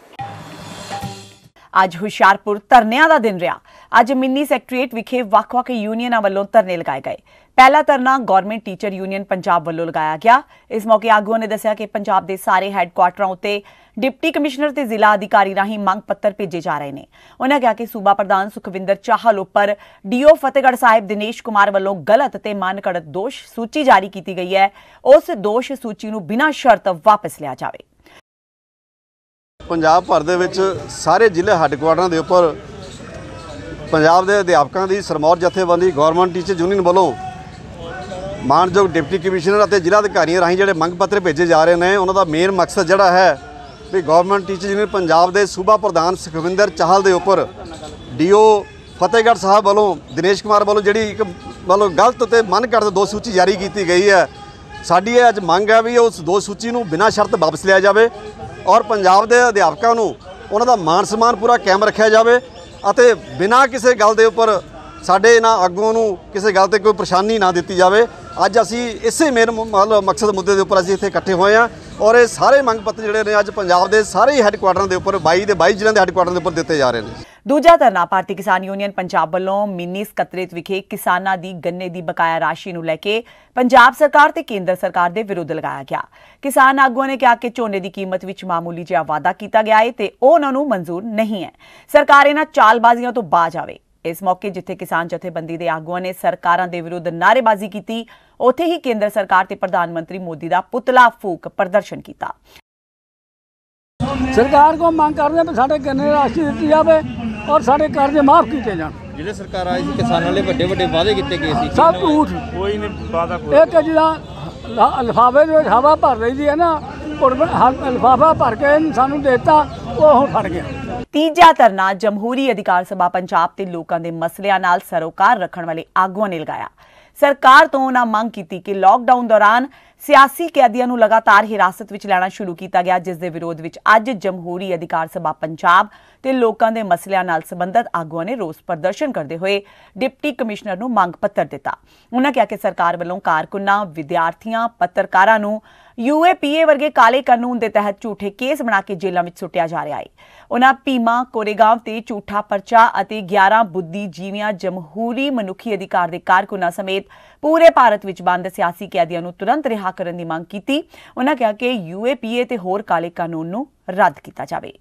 ਅੱਜ ਹੁਸ਼ਿਆਰਪੁਰ ਧਰਨਿਆਂ ਦਾ ਦਿਨ ਰਿਹਾ। ਅੱਜ ਮਿੰਨੀ ਸੈਕਟਰੀਏਟ ਵਿਖੇ ਵੱਖ-ਵੱਖ ਯੂਨੀਅਨਾਂ ਵੱਲੋਂ ਧਰਨੇ ਲਗਾਏ ਗਏ। ਪਹਿਲਾ ਧਰਨਾ ਗਵਰਨਮੈਂਟ ਟੀਚਰ ਯੂਨੀਅਨ ਪੰਜਾਬ ਵੱਲੋਂ ਲਗਾਇਆ ਗਿਆ। ਇਸ ਮੌਕੇ ਆਗੂਆਂ ਨੇ ਦੱਸਿਆ ਕਿ ਪੰਜਾਬ ਦੇ ਸਾਰੇ ਹੈੱਡਕੁਆਟਰਾਂ ਉੱਤੇ ਡਿਪਟੀ ਕਮਿਸ਼ਨਰ ਤੇ ਜ਼ਿਲ੍ਹਾ ਅਧਿਕਾਰੀ ਰਾਹੀਂ ਮੰਗ ਪੱਤਰ ਭੇਜੇ ਜਾ ਰਹੇ ਨੇ। ਉਨ੍ਹਾਂ ਕਿਹਾ ਕਿ ਸੂਬਾ ਪ੍ਰਧਾਨ ਸੁਖਵਿੰਦਰ ਚਾਹਲ ਉੱਪਰ ਡੀਓ ਫਤਿਹਗੜ੍ਹ ਸਾਹਿਬ ਦਿਨੇਸ਼ ਕੁਮਾਰ ਵੱਲੋਂ ਗਲਤ ਤੇ ਮਨਘੜਤ ਦੋਸ਼ ਸੂਚੀ ਜਾਰੀ ਕੀਤੀ ਗਈ ਹੈ, ਉਸ ਦੋਸ਼ ਸੂਚੀ ਨੂੰ ਬਿਨਾਂ ਸ਼ਰਤ ਵਾਪਸ ਲਿਆ ਜਾਵੇ। ਪੰਜਾਬ ਭਰ ਦੇ ਵਿੱਚ ਸਾਰੇ ਜ਼ਿਲ੍ਹੇ ਹੈੱਡਕੁਆਟਰਾਂ ਦੇ ਉੱਪਰ ਪੰਜਾਬ ਦੇ ਅਧਿਆਪਕਾਂ ਦੀ ਸਰਮੌਰ ਜਥੇਬੰਦੀ ਗਵਰਨਮੈਂਟ ਟੀਚਰ ਯੂਨੀਅਨ ਵੱਲੋਂ ਮਾਨਯੋਗ ਡਿਪਟੀ ਕਮਿਸ਼ਨਰ ਅਤੇ ਜ਼ਿਲ੍ਹਾ ਅਧਿਕਾਰੀਆਂ ਰਾਹੀਂ ਜਿਹੜੇ ਮੰਗ ਪੱਤਰ ਭੇਜੇ ਜਾ ਰਹੇ ਨੇ, ਉਹਨਾਂ ਦਾ ਮੇਨ ਮਕਸਦ ਜਿਹੜਾ ਹੈ ਵੀ ਗਵਰਨਮੈਂਟ ਟੀਚਰ ਯੂਨੀਅਨ ਪੰਜਾਬ ਦੇ ਸੂਬਾ ਪ੍ਰਧਾਨ ਸੁਖਵਿੰਦਰ ਚਾਹਲ ਦੇ ਉੱਪਰ ਡੀਓ ਫਤਿਹਗੜ੍ਹ ਸਾਹਿਬ ਵੱਲੋਂ ਦਿਨੇਸ਼ ਕੁਮਾਰ ਵੱਲੋਂ ਜਿਹੜੀ ਇੱਕ ਵੱਲੋਂ ਗਲਤ ਤੇ ਮਨਘੜਤ ਦੋ ਸੂਚੀ ਜਾਰੀ ਕੀਤੀ ਗਈ ਹੈ। ਸਾਡੀ ਇਹ ਅੱਜ ਮੰਗ ਹੈ ਵੀ ਉਸ ਦੋ ਸੂਚੀ ਨੂੰ ਬਿਨਾਂ ਸ਼ਰਤ ਵਾਪਸ ਲਿਆ ਜਾਵੇ ਔਰ ਪੰਜਾਬ ਦੇ ਅਧਿਆਪਕਾਂ ਨੂੰ ਉਹਨਾਂ ਦਾ ਮਾਣ ਸਨਮਾਨ ਪੂਰਾ ਕਾਇਮ ਰੱਖਿਆ ਜਾਵੇ ਅਤੇ ਬਿਨਾਂ ਕਿਸੇ ਗੱਲ ਦੇ ਉੱਪਰ ਸਾਡੇ ਇਹਨਾਂ ਆਗੂਆਂ ਨੂੰ ਕਿਸੇ ਗੱਲ ਤੇ ਕੋਈ ਪਰੇਸ਼ਾਨੀ ਨਾ ਦਿੱਤੀ ਜਾਵੇ। ਅੱਜ ਅਸੀਂ ਇਸੇ ਮੇਨ ਮਤਲਬ ਮਕਸਦ ਮੁੱਦੇ ਦੇ ਉੱਪਰ ਅਸੀਂ ਇੱਥੇ ਇਕੱਠੇ ਹੋਏ ਹਾਂ ਔਰ ਇਹ ਸਾਰੇ ਮੰਗ ਪੱਤਰ ਜਿਹੜੇ ਨੇ ਅੱਜ ਪੰਜਾਬ ਦੇ ਸਾਰੇ ਹੈੱਡਕੁਆਟਰਾਂ ਦੇ ਉੱਪਰ ਬਾਈ ਦੇ ਬਾਈ ਜ਼ਿਲ੍ਹਿਆਂ ਦੇ ਹੈੱਡਕੁਆਟਰਾਂ ਦੇ ਉੱਪਰ ਦਿੱਤੇ ਜਾ ਰਹੇ ਨੇ। ਦੂਜਾ ਧਰਨਾ ਭਾਰਤੀ ਕਿਸਾਨ ਯੂਨੀਅਨ ਪੰਜਾਬ ਵੱਲੋਂ ਮਿੰਨੀ ਸਕੱਤਰੇਤ ਵਿਖੇ ਕਿਸਾਨਾਂ ਦੀ ਗੰਨੇ ਦੀ ਬਕਾਇਆ ਰਾਸ਼ੀ ਨੂੰ ਲੈ ਕੇ ਪੰਜਾਬ ਸਰਕਾਰ ਤੇ ਕੇਂਦਰ ਸਰਕਾਰ ਦੇ ਵਿਰੁੱਧ ਲਗਾਇਆ ਗਿਆ। ਕਿਸਾਨ ਆਗੂਆਂ ਨੇ ਕਿਹਾ ਕਿ ਝੋਨੇ ਦੀ ਕੀਮਤ ਵਿੱਚ ਮਾਮੂਲੀ ਜਿਹਾ ਵਾਧਾ ਕੀਤਾ ਗਿਆ ਹੈ ਤੇ ਉਹ ਉਹਨਾਂ ਨੂੰ ਮਨਜ਼ੂਰ ਨਹੀਂ ਹੈ। ਸਰਕਾਰ ਇਹਨਾਂ ਚਾਲਬਾਜ਼ੀਆਂ ਤੋਂ ਬਾਜ਼ ਆਵੇ। ਇਸ ਮੌਕੇ ਜਿੱਥੇ ਕਿਸਾਨ ਜਥੇਬੰਦੀ ਦੇ ਆਗੂਆਂ ਨੇ ਸਰਕਾਰਾਂ ਦੇ ਵਿਰੁੱਧ ਨਾਅਰੇਬਾਜ਼ੀ ਕੀਤੀ, ਉੱਥੇ ਹੀ ਕੇਂਦਰ ਸਰਕਾਰ ਤੇ ਪ੍ਰਧਾਨ ਮੰਤਰੀ ਮੋਦੀ ਦਾ ਪੁਤਲਾ ਫੂਕ ਪ੍ਰਦਰਸ਼ਨ ਕੀਤਾ। ਸਰਕਾਰ ਕੋ ਮੰਗ ਕਰਦੇ ਹਾਂ ਸਾਡੇ ਗੰਨੇ ਦੀ ਰਾਸ਼ੀ ਦਿੱਤੀ ਜਾਵੇ ਔਰ ਸਾਡੇ ਕਰਜ਼ੇ ਮਾਫ ਕੀਤੇ ਜਾਣ। ਜਿਹੜੇ ਸਰਕਾਰ ਆਈ ਸੀ ਕਿਸਾਨਾਂ ਲਈ ਵੱਡੇ ਵੱਡੇ ਵਾਅਦੇ ਕੀਤੇ ਗਏ ਸੀ, ਸਭ ਝੂਠ, ਕੋਈ ਨਹੀਂ ਵਾਅਦਾ ਕੋਈ। ਇੱਕ ਜਿਹੜਾ ਲਿਫਾਫੇ ਦੇ ਵਿੱਚ ਹਵਾ ਭਰ ਰਹੀ ਸੀ ਨਾ, ਲਿਫਾਫਾ ਭਰ ਕੇ ਸਾਨੂੰ ਦੇਤਾ, ਉਹ ਹੁਣ ਫੜ ਗਿਆ। ਤੀਜਾ ਧਰਨਾ ਜਮਹੂਰੀ ਅਧਿਕਾਰ ਸਭਾ ਪੰਜਾਬ ਤੇ ਲੋਕਾਂ ਦੇ ਮਸਲਿਆਂ ਨਾਲ ਸਰੋਕਾਰ ਰੱਖਣ ਵਾਲੇ ਆਗੂਆਂ ਨੇ ਲਗਾਇਆ। ਸਰਕਾਰ ਤੋਂ ਉਹਨਾਂ ਮੰਗ ਕੀਤੀ ਕਿ ਲਾਕਡਾਊਨ ਦੌਰਾਨ ਸਿਆਸੀ ਕੈਦੀਆਂ ਨੂੰ ਲਗਾਤਾਰ ਹਿਰਾਸਤ ਵਿੱਚ ਲੈਣਾ ਸ਼ੁਰੂ ਕੀਤਾ ਗਿਆ, ਜਿਸ ਦੇ ਵਿਰੋਧ ਵਿੱਚ ਅੱਜ ਜਮਹੂਰੀ ਅਧਿਕਾਰ ਸਭਾ ਪੰਜਾਬ ਤੇ ਲੋਕਾਂ ਦੇ ਮਸਲਿਆਂ ਨਾਲ ਸੰਬੰਧਿਤ ਆਗੂਆਂ ਨੇ ਰੋਸ ਪ੍ਰਦਰਸ਼ਨ ਕਰਦੇ ਹੋਏ ਡਿਪਟੀ ਕਮਿਸ਼ਨਰ ਨੂੰ ਮੰਗ ਪੱਤਰ ਦਿੱਤਾ। ਉਹਨਾਂ ਕਿਹਾ ਕਿ ਸਰਕਾਰ ਵੱਲੋਂ ਕਾਰਕੁਨਾਂ, ਵਿਦਿਆਰਥੀਆਂ, ਪੱਤਰਕਾਰਾਂ ਨੂੰ ਯੂਏਪੀਏ ਵਰਗੇ ਕਾਲੇ ਕਾਨੂੰਨ ਦੇ ਤਹਿਤ ਝੂਠੇ ਕੇਸ ਬਣਾ ਕੇ ਜੇਲ੍ਹਾਂ ਵਿੱਚ ਸੁੱਟਿਆ ਜਾ ਰਿਹਾ ਹੈ। ਉਹਨਾਂ ਭੀਮਾ ਕੋਰੇਗਾਂਵ ਤੇ ਝੂਠਾ ਪਰਚਾ ਅਤੇ ਗਿਆਰਾਂ ਬੁੱਧੀਜੀਵੀਆਂ ਜਮਹੂਰੀ ਮਨੁੱਖੀ ਅਧਿਕਾਰ ਦੇ ਕਾਰਕੁਨਾਂ ਸਮੇਤ ਪੂਰੇ ਭਾਰਤ ਵਿੱਚ ਬੰਦ ਸਿਆਸੀ ਕੈਦੀਆਂ ਨੂੰ ਤੁਰੰਤ ਰਿਹਾ ਕਰਨ ਦੀ ਮੰਗ ਕੀਤੀ। ਉਹਨਾਂ ਕਿਹਾ ਕਿ ਯੂਏਪੀਏ ਤੇ ਹੋਰ ਕਾਲੇ ਕਾਨੂੰਨ ਨੂੰ ਰੱਦ ਕੀਤਾ ਜਾਵੇ।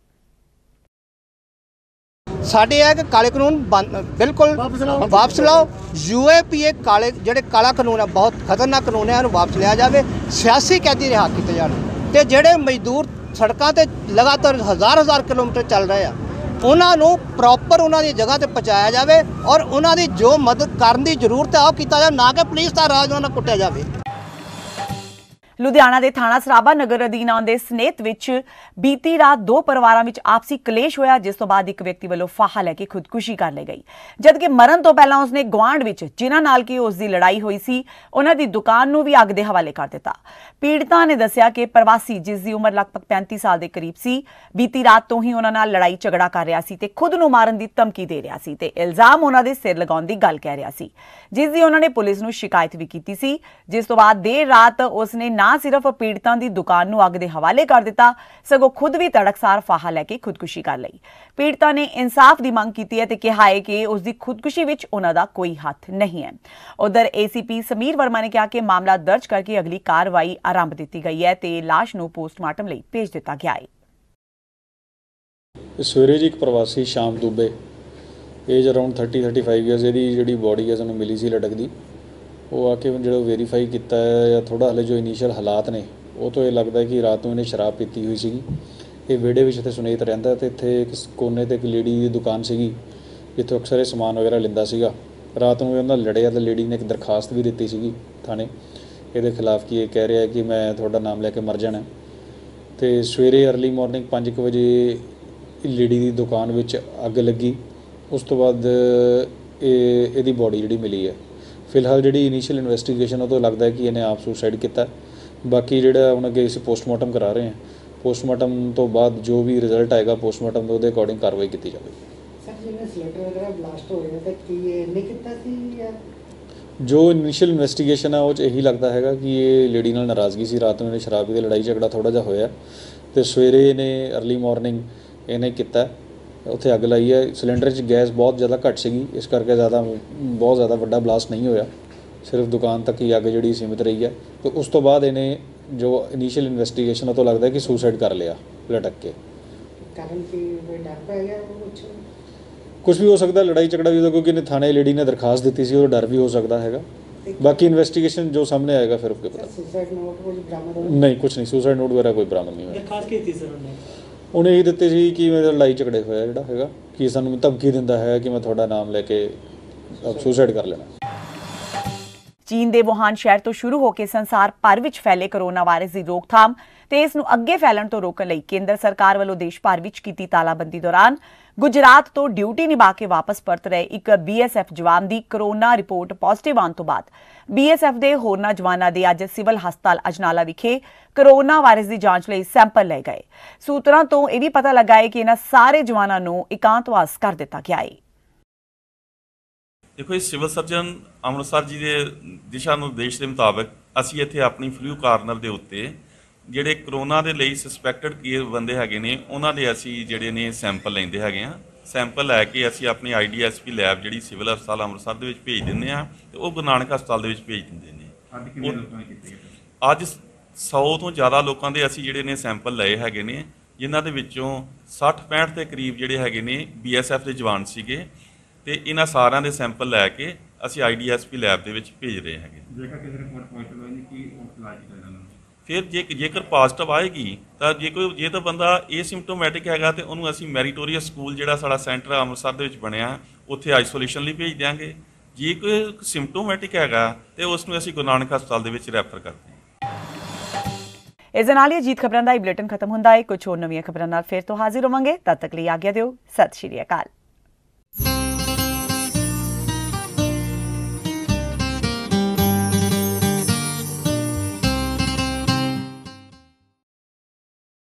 ਸਾਡੇ ਇਹ ਕਿ ਕਾਲੇ ਕਾਨੂੰਨ ਬਿਲਕੁਲ ਵਾਪਸ ਲਾਓ। ਯੂਏਪੀਏ ਕਾਲੇ ਜਿਹੜੇ ਕਾਲਾ ਕਾਨੂੰਨ ਹੈ, ਬਹੁਤ ਖਤਰਨਾਕ ਕਾਨੂੰਨ ਹੈ, ਇਹਨੂੰ ਵਾਪਸ ਲਿਆ ਜਾਵੇ। ਸਿਆਸੀ ਕੈਦੀ ਰਿਹਾ ਕੀਤੇ ਜਾਣ ਤੇ ਜਿਹੜੇ ਮਜ਼ਦੂਰ ਸੜਕਾਂ ਤੇ ਲਗਾਤਾਰ ਹਜ਼ਾਰ ਹਜ਼ਾਰ ਕਿਲੋਮੀਟਰ ਚੱਲ ਰਹੇ ਆ, ਉਹਨਾਂ ਨੂੰ ਪ੍ਰੋਪਰ ਉਹਨਾਂ ਦੀ ਜਗ੍ਹਾ ਤੇ ਪਹੁੰਚਾਇਆ ਜਾਵੇ ਔਰ ਉਹਨਾਂ ਦੀ ਜੋ ਮਦਦ ਕਰਨ ਦੀ ਜ਼ਰੂਰਤ ਹੈ ਉਹ ਕੀਤਾ ਜਾਵੇ, ਨਾ ਕਿ ਪੁਲਿਸ ਦਾ ਰਾਜ ਉਹਨਾਂ ਨਾਲ ਕੁੱਟਿਆ ਜਾਵੇ। ਲੁਧਿਆਣਾ ਦੇ ਥਾਣਾ ਸਰਾਭਾ ਨਗਰ ਅਧੀਨ ਆਉਂਦੇ ਸਨੇਤ ਵਿੱਚ ਬੀਤੀ ਰਾਤ ਦੋ ਪਰਿਵਾਰਾਂ ਵਿੱਚ ਆਪਸੀ ਕਲੇਸ਼ ਹੋਇਆ, ਜਿਸ ਤੋਂ ਬਾਅਦ ਇੱਕ ਵਿਅਕਤੀ ਵੱਲੋਂ ਫਾਹਾ ਲੈ ਕੇ ਖੁਦਕੁਸ਼ੀ ਕਰ ਲਈ ਗਈ, ਜਦਕਿ ਮਰਨ ਤੋਂ ਪਹਿਲਾਂ ਉਸਨੇ ਗੁਆਂਢ ਵਿੱਚ ਜਿਨ੍ਹਾਂ ਨਾਲ ਕਿ ਉਸ ਦੀ ਲੜਾਈ ਹੋਈ ਸੀ ਉਹਨਾਂ ਦੀ ਦੁਕਾਨ ਨੂੰ ਵੀ ਅੱਗ ਦੇ ਹਵਾਲੇ ਕਰ ਦਿੱਤਾ। ਪੀੜਤਾ ਨੇ ਦੱਸਿਆ ਕਿ ਪ੍ਰਵਾਸੀ, ਜਿਸ ਦੀ ਉਮਰ ਲਗਭਗ ਪੈਂਤੀ ਸਾਲ ਦੇ ਕਰੀਬ ਸੀ, ਬੀਤੀ ਰਾਤ ਤੋਂ ਹੀ ਉਹਨਾਂ ਨਾਲ ਲੜਾਈ ਝਗੜਾ ਕਰ ਰਿਹਾ ਸੀ ਤੇ ਖੁਦ ਨੂੰ ਮਾਰਨ ਦੀ ਧਮਕੀ ਦੇ ਰਿਹਾ ਸੀ ਤੇ ਇਲਜ਼ਾਮ ਉਹਨਾਂ ਦੇ ਸਿਰ ਲਗਾਉਣ ਦੀ ਗੱਲ ਕਹਿ ਰਿਹਾ ਸੀ, ਜਿਸ ਦੀ ਉਹਨਾਂ ਨੇ ਪੁਲਿਸ ਨੂੰ ਸ਼ਿਕਾਇਤ ਵੀ ਕੀਤੀ ਸੀ। ਜਿਸ ਤੋਂ ਬਾਅਦ ਦੇਰ ਰਾਤ ਉਸਨੇ ਨਾ ਸਿਰਫ ਪੀੜਤਾਂ ਦੀ ਦੁਕਾਨ ਨੂੰ ਅੱਗ ਦੇ ਹਵਾਲੇ ਕਰ ਦਿੱਤਾ, ਸਗੋਂ ਖੁਦ ਵੀ ਤੜਕਸਾਰ ਫਾਹਾ ਲੈ ਕੇ ਖੁਦਕੁਸ਼ੀ ਕਰ ਲਈ। ਪੀੜਤਾ ਨੇ ਇਨਸਾਫ ਦੀ ਮੰਗ ਕੀਤੀ ਹੈ ਤੇ ਕਿਹਾ ਹੈ ਕਿ ਉਸ ਦੀ ਖੁਦਕੁਸ਼ੀ ਵਿੱਚ ਉਹਨਾਂ ਦਾ ਕੋਈ ਹੱਥ ਨਹੀਂ ਹੈ। ਉਧਰ ਏਸੀਪੀ ਸਮੀਰ ਵਰਮਾ ਨੇ ਕਿਹਾ ਕਿ ਮਾਮਲਾ ਦਰਜ ਕਰਕੇ ਅਗਲੀ ਕਾਰਵਾਈ ਆਰੰਭ ਦਿੱਤੀ ਗਈ ਹੈ ਤੇ ਲਾਸ਼ ਨੂੰ ਪੋਸਟਮਾਰਟਮ ਲਈ ਭੇਜ ਦਿੱਤਾ ਗਿਆ ਹੈ। ਸਵੇਰੇ ਜੀ ਇੱਕ ਪ੍ਰਵਾਸੀ Sham Dubey age around thirty thirty five years ਇਹਦੀ ਜਿਹੜੀ ਬੋਡੀ ਹੈ ਸਾਨੂੰ ਮਿਲੀ ਸੀ ਲਟਕਦੀ, ਉਹ ਆ ਕੇ ਜਿਹੜਾ ਵੈਰੀਫਾਈ ਕੀਤਾ ਹੈ ਜਾਂ ਥੋੜ੍ਹਾ ਹਲੇ ਜੋ ਇਨੀਸ਼ੀਅਲ ਹਾਲਾਤ ਨੇ ਉਹ ਤੋਂ ਇਹ ਲੱਗਦਾ ਕਿ ਰਾਤ ਨੂੰ ਇਹਨੇ ਸ਼ਰਾਬ ਪੀਤੀ ਹੋਈ ਸੀਗੀ। ਇਹ ਵਿਹੜੇ ਵਿੱਚ ਇੱਥੇ ਸੁਨੀਤ ਰਹਿੰਦਾ ਤੇ ਇੱਥੇ ਇੱਕ ਕੋਨੇ 'ਤੇ ਇੱਕ ਲੇਡੀ ਦੀ ਦੁਕਾਨ ਸੀਗੀ ਜਿੱਥੋਂ ਅਕਸਰ ਇਹ ਸਮਾਨ ਵਗੈਰਾ ਲੈਂਦਾ ਸੀਗਾ। ਰਾਤ ਨੂੰ ਇਹਨਾਂ ਲੜਿਆ ਤਾਂ ਲੇਡੀ ਨੇ ਇੱਕ ਦਰਖਾਸਤ ਵੀ ਦਿੱਤੀ ਸੀਗੀ ਥਾਣੇ ਇਹਦੇ ਖਿਲਾਫ ਕਿ ਇਹ ਕਹਿ ਰਿਹਾ ਕਿ ਮੈਂ ਤੁਹਾਡਾ ਨਾਮ ਲੈ ਕੇ ਮਰ ਜਾਣਾ। ਅਤੇ ਸਵੇਰੇ ਅਰਲੀ ਮੋਰਨਿੰਗ ਪੰਜ ਕੁ ਵਜੇ ਲੇਡੀ ਦੀ ਦੁਕਾਨ ਵਿੱਚ ਅੱਗ ਲੱਗੀ। ਉਸ ਤੋਂ ਬਾਅਦ ਇਹ ਇਹਦੀ ਬੋਡੀ ਜਿਹੜੀ ਮਿਲੀ ਹੈ। ਫਿਲਹਾਲ ਜਿਹੜੀ ਇਨੀਸ਼ੀਅਲ ਇਨਵੈਸਟੀਗੇਸ਼ਨ ਉਹ ਤੋਂ ਲੱਗਦਾ ਹੈ ਕਿ ਇਹਨੇ ਆਪ ਸੁਸਾਈਡ ਕੀਤਾ। ਬਾਕੀ ਜਿਹੜਾ ਹੁਣ ਅੱਗੇ ਅਸੀਂ ਪੋਸਟਮਾਰਟਮ ਕਰਾ ਰਹੇ ਹਾਂ, ਪੋਸਟਮਾਰਟਮ ਤੋਂ ਬਾਅਦ ਜੋ ਵੀ ਰਿਜ਼ਲਟ ਆਏਗਾ ਪੋਸਟਮਾਰਟਮ ਦੇ ਉਹਦੇ ਅਕੋਰਡਿੰਗ ਕਾਰਵਾਈ ਕੀਤੀ ਜਾਵੇਗੀ। ਸਰ ਜਿਵੇਂ ਸਿਲੰਡਰ ਵਗੈਰਾ ਬਲਾਸਟ ਹੋ ਰਿਹਾ ਤਾਂ ਕੀ ਇਹ ਨਹੀਂ ਕੀਤਾ ਸੀ ਜਾਂ ਜੋ ਇਨੀਸ਼ੀਅਲ ਇਨਵੈਸਟੀਗੇਸ਼ਨ ਆ ਉਹ 'ਚ ਇਹੀ ਲੱਗਦਾ ਹੈਗਾ ਕਿ ਇਹ ਲੇਡੀ ਨਾਲ ਨਾਰਾਜ਼ਗੀ ਸੀ, ਰਾਤ ਨੂੰ ਇਹਨੇ ਸ਼ਰਾਬੀ ਦੀ ਲੜਾਈ ਝਗੜਾ ਥੋੜ੍ਹਾ ਜਿਹਾ ਹੋਇਆ ਅਤੇ ਸਵੇਰੇ ਇਹਨੇ ਅਰਲੀ ਮੋਰਨਿੰਗ ਇਹਨੇ ਕੀਤਾ, ਉੱਥੇ ਅੱਗ ਲਾਈ ਹੈ। ਸਿਲੰਡਰ 'ਚ ਗੈਸ ਬਹੁਤ ਜ਼ਿਆਦਾ ਘੱਟ ਸੀਗੀ, ਇਸ ਕਰਕੇ ਜ਼ਿਆਦਾ ਬਹੁਤ ਜ਼ਿਆਦਾ ਵੱਡਾ ਬਲਾਸਟ ਨਹੀਂ ਹੋਇਆ, ਸਿਰਫ ਦੁਕਾਨ ਤੱਕ ਹੀ ਅੱਗ ਜਿਹੜੀ ਸੀਮਿਤ ਰਹੀ ਹੈ। ਅਤੇ ਉਸ ਤੋਂ ਬਾਅਦ ਇਹਨੇ ਜੋ ਇਨੀਸ਼ੀਅਲ ਇਨਵੈਸਟੀਗੇਸ਼ਨ ਉਹ ਤੋਂ ਲੱਗਦਾ ਕਿ ਸੁਸਾਈਡ ਕਰ ਲਿਆ ਲਟਕ ਕੇ। ਕਾਰਨ ਕੀ ਕੋਈ ਡਰ ਪੈ ਗਿਆ ਕੁਛ ਕੁਛ ਵੀ ਹੋ ਸਕਦਾ, ਲੜਾਈ ਝਗੜਾ ਵੀ, ਕਿਉਂਕਿ ਇਹਨੇ ਥਾਣੇ ਲੇਡੀ ਨੇ ਦਰਖਾਸਤ ਦਿੱਤੀ ਸੀ, ਉਹ ਡਰ ਵੀ ਹੋ ਸਕਦਾ ਹੈਗਾ। ਬਾਕੀ ਇਨਵੈਸਟੀਗੇਸ਼ਨ ਜੋ ਸਾਹਮਣੇ ਆਏਗਾ ਫਿਰ ਉਹਕੇ ਪਤਾ। ਸੁਸਾਈਡ ਨੋਟ ਕੁਝ ਬਰਾਮਦ ਹੋਇਆ? ਨਹੀਂ, ਕੁਛ ਨਹੀਂ, ਸੁਸਾਈਡ ਨੋਟ ਵਗੈਰਾ ਕੋਈ ਬਰਾਮਦ ਨਹੀਂ ਹੋਇਆ। ਦਰਖਾਸਤ ਕੀਤੀ ਸਰ ਉਹਨੇ ਉਹਨੇ ਇਹ ਦਿੱਤੇ ਸੀ ਕਿ ਮੇਰੇ ਲੜਾਈ ਝਗੜੇ ਹੋਇਆ ਜਿਹੜਾ ਹੈਗਾ ਕਿ ਸਾਨੂੰ ਧਮਕੀ ਦਿੰਦਾ ਹੈ ਕਿ ਮੈਂ ਤੁਹਾਡਾ ਨਾਮ ਲੈ ਕੇ ਸੁਸਾਈਡ ਕਰ ਲੈਣਾ। ਚੀਨ ਦੇ ਵੁਹਾਨ ਸ਼ਹਿਰ ਤੋਂ ਸ਼ੁਰੂ ਹੋ ਕੇ ਸੰਸਾਰ ਭਰ ਵਿੱਚ ਫੈਲੇ ਕਰੋਨਾ ਵਾਇਰਸ ਦੀ ਰੋਕਥਾਮ ਤੇ ਇਸ ਨੂੰ ਅੱਗੇ ਫੈਲਣ ਤੋਂ ਰੋਕਣ ਲਈ ਕੇਂਦਰ ਸਰਕਾਰ ਵੱਲੋਂ ਦੇਸ਼ ਭਰ ਵਿੱਚ ਕੀਤੀ ਤਾਲਾਬੰਦੀ ਦੌਰਾਨ ਗੁਜਰਾਤ ਤੋਂ ਡਿਊਟੀ ਨਿਭਾ ਕੇ ਵਾਪਸ ਪਰਤ ਰਹੇ ਇੱਕ ਬੀਐਸਐਫ ਜਵਾਨ ਦੀ ਕਰੋਨਾ ਰਿਪੋਰਟ ਪੋਜ਼ਿਟਿਵ ਆਉਣ ਤੋਂ ਬਾਅਦ ਬੀਐਸਐਫ ਦੇ ਹੋਰਨਾਂ ਜਵਾਨਾਂ ਦੇ ਅੱਜ ਸਿਵਲ ਹਸਪਤਾਲ ਅਜਨਾਲਾ ਵਿਖੇ ਕਰੋਨਾ ਵਾਇਰਸ ਦੀ ਜਾਂਚ ਲਈ ਸੈਂਪਲ ਲਏ ਗਏ। ਸੂਤਰਾਂ ਤੋਂ ਇਹ ਵੀ ਪਤਾ ਲੱਗਾ ਹੈ ਕਿ ਇਹਨਾਂ ਸਾਰੇ ਜਵਾਨਾਂ ਨੂੰ ਇਕਾਂਤਵਾਸ ਕਰ ਦਿੱਤਾ ਗਿਆ ਹੈ। ਦੇਖੋ, ਇਹ ਸਿਵਲ ਸਰਜਨ ਅੰਮ੍ਰਿਤਸਰ ਜੀ ਦੇ ਦਿਸ਼ਾ ਨਿਰਦੇਸ਼ ਦੇ ਮੁਤਾਬਕ ਅਸੀਂ ਇੱਥੇ ਆਪਣੀ ਫਲੂ ਕਾਰਨਰ ਦੇ ਉੱਤੇ ਜਿਹੜੇ ਕਰੋਨਾ ਦੇ ਲਈ ਸਸਪੈਕਟਡ ਕੇਸ ਬੰਦੇ ਹੈਗੇ ਨੇ ਉਹਨਾਂ ਦੇ ਅਸੀਂ ਜਿਹੜੇ ਨੇ ਸੈਂਪਲ ਲੈਂਦੇ ਹੈਗੇ ਆ। ਸੈਂਪਲ ਲੈ ਕੇ ਅਸੀਂ ਆਪਣੀ ਆਈਡੀਐਸਪੀ ਲੈਬ ਜਿਹੜੀ ਸਿਵਲ ਹਸਪਤਾਲ ਅੰਮ੍ਰਿਤਸਰ ਦੇ ਵਿੱਚ ਭੇਜ ਦਿੰਦੇ ਆ ਤੇ ਉਹ ਗੁਰੂ ਨਾਨਕ ਹਸਪਤਾਲ ਦੇ ਵਿੱਚ ਭੇਜ ਦਿੰਦੇ ਨੇ। ਅੱਜ ਕਿੰਨੇ ਲੋਕਾਂ ਨੇ ਕੀਤੇ? ਅੱਜ ਸੌ ਤੋਂ ਜ਼ਿਆਦਾ ਲੋਕਾਂ ਦੇ ਅਸੀਂ ਜਿਹੜੇ ਨੇ ਸੈਂਪਲ ਲਏ ਹੈਗੇ ਨੇ, ਜਿਨ੍ਹਾਂ ਦੇ ਵਿੱਚੋਂ ਸੱਠ ਪੈਂਹਠ ਦੇ ਕਰੀਬ ਜਿਹੜੇ ਹੈਗੇ ਨੇ ਬੀਐਸਐਫ ਦੇ ਜਵਾਨ ਸੀਗੇ ਤੇ ਇਹਨਾਂ ਸਾਰਿਆਂ ਦੇ ਸੈਂਪਲ ਲੈ ਕੇ ਅਸੀਂ ਆਈਡੀਐਸਪੀ ਲੈਬ ਦੇ ਵਿੱਚ ਭੇਜ ਰਹੇ ਹੈਗੇ। ਜੇਕਰ ਕਿਸੇ ਰਿਪੋਰਟ ਪੋਜ਼ਿਟਿਵ ਆਈ ਕੀ ਇਲਾਜ ਕੀਤਾ ਜਾਣਾ? ਫਿਰ ਜੇ ਜੇਕਰ ਪੋਜ਼ਿਟਿਵ ਆਏਗੀ ਤਾਂ ਜੇ ਕੋਈ ਜੇ ਤਾਂ ਬੰਦਾ ਏਸਿਮਟੋਮੈਟਿਕ ਹੈਗਾ ਤੇ ਉਹਨੂੰ ਅਸੀਂ ਮੈਰੀਟੋਰੀਅਸ ਸਕੂਲ ਜਿਹੜਾ ਸਾਡਾ ਸੈਂਟਰ ਅੰਮ੍ਰਿਤਸਰ ਦੇ ਵਿੱਚ ਬਣਿਆ ਉੱਥੇ ਆਈਸੋਲੇਸ਼ਨ ਲਈ ਭੇਜ ਦਿਆਂਗੇ। ਜੇ ਕੋਈ ਸਿੰਪਟੋਮੈਟਿਕ ਹੈਗਾ ਤੇ ਉਸ ਨੂੰ ਅਸੀਂ ਗੁਰੂ ਨਾਨਕ ਹਸਪਤਾਲ ਦੇ ਵਿੱਚ ਰੈਫਰ ਕਰਦੇ ਹਾਂ। ਇਸ ਦੇ ਨਾਲ ਹੀ ਅਜੀਤ ਖਬਰਾਂ ਦਾ ਇਹ ਬੁਲੇਟਿਨ ਖਤਮ ਹੁੰਦਾ ਹੈ। ਕੁਝ ਹੋਰ ਨਵੀਆਂ ਖਬਰਾਂ ਨਾਲ ਫਿਰ ਤੋਂ ਹਾਜ਼ਰ ਹੋਵਾਂਗੇ। ਤਦ ਤੱਕ ਲਈ ਆਗਿਆ ਦਿਓ। ਸਤਿ ਸ਼੍ਰੀ ਅਕਾਲ।